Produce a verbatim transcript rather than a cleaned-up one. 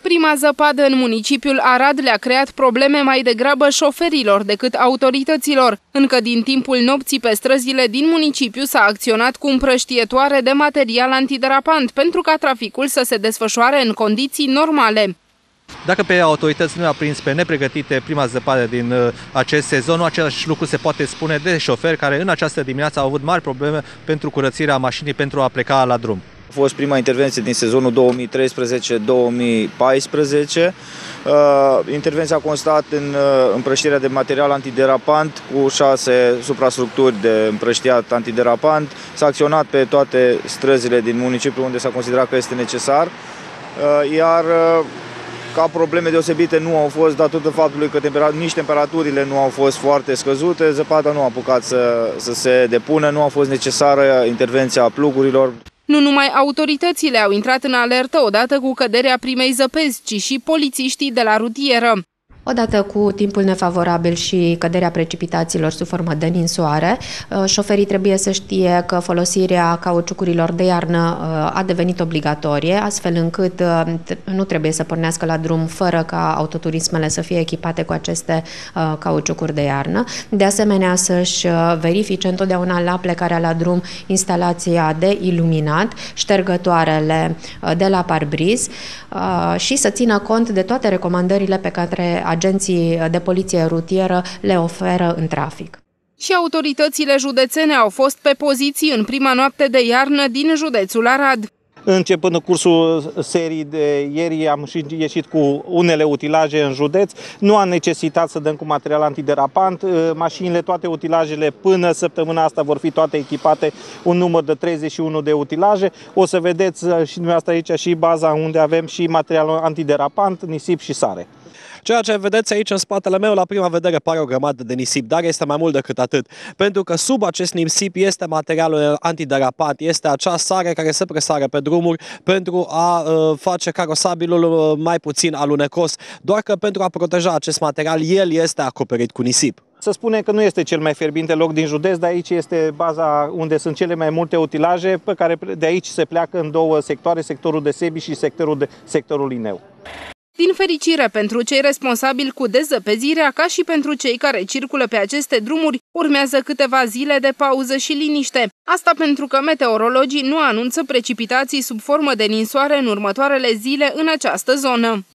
Prima zăpadă în municipiul Arad le-a creat probleme mai degrabă șoferilor decât autorităților. Încă din timpul nopții pe străzile din municipiu s-a acționat cu împrăștietoare de material antiderapant pentru ca traficul să se desfășoare în condiții normale. Dacă pe autorități nu i-a prins pe nepregătite prima zăpadă din acest sezon, același lucru se poate spune de șoferi care în această dimineață au avut mari probleme pentru curățirea mașinii pentru a pleca la drum. A fost prima intervenție din sezonul două mii treisprezece două mii paisprezece. Intervenția a constat în împrăștirea de material antiderapant cu șase suprastructuri de împrăștiat antiderapant. S-a acționat pe toate străzile din municipiu unde s-a considerat că este necesar, iar ca probleme deosebite nu au fost datorită faptului că temperat, nici temperaturile nu au fost foarte scăzute, zăpada nu a apucat să, să se depună, nu a fost necesară intervenția plugurilor. Nu numai autoritățile au intrat în alertă odată cu căderea primei zăpezi, ci și polițiștii de la rutieră. Odată cu timpul nefavorabil și căderea precipitațiilor sub formă de ninsoare, șoferii trebuie să știe că folosirea cauciucurilor de iarnă a devenit obligatorie, astfel încât nu trebuie să pornească la drum fără ca autoturismele să fie echipate cu aceste cauciucuri de iarnă. De asemenea, să-și verifice întotdeauna la plecarea la drum instalația de iluminat, ștergătoarele de la parbriz și să țină cont de toate recomandările pe care agenții de poliție rutieră le oferă în trafic. Și autoritățile județene au fost pe poziții în prima noapte de iarnă din județul Arad. Începând cursul serii de ieri am și ieșit cu unele utilaje în județ. Nu am necesitat să dăm cu material antiderapant. Mașinile, toate utilajele până săptămâna asta vor fi toate echipate, un număr de treizeci și unu de utilaje. O să vedeți și dumneavoastră aici și baza unde avem și material antiderapant, nisip și sare. Ceea ce vedeți aici în spatele meu, la prima vedere pare o grămadă de nisip, dar este mai mult decât atât. Pentru că sub acest nisip este materialul antiderapant, este acea sare care se presară pe drumuri pentru a uh, face carosabilul uh, mai puțin alunecos. Doar că pentru a proteja acest material, el este acoperit cu nisip. Să spunem că nu este cel mai fierbinte loc din județ, dar aici este baza unde sunt cele mai multe utilaje, pe care de aici se pleacă în două sectoare, sectorul de Sebi și sectorul, de, sectorul Ineu. Din fericire pentru cei responsabili cu dezăpezirea, ca și pentru cei care circulă pe aceste drumuri, urmează câteva zile de pauză și liniște. Asta pentru că meteorologii nu anunță precipitații sub formă de ninsoare în următoarele zile în această zonă.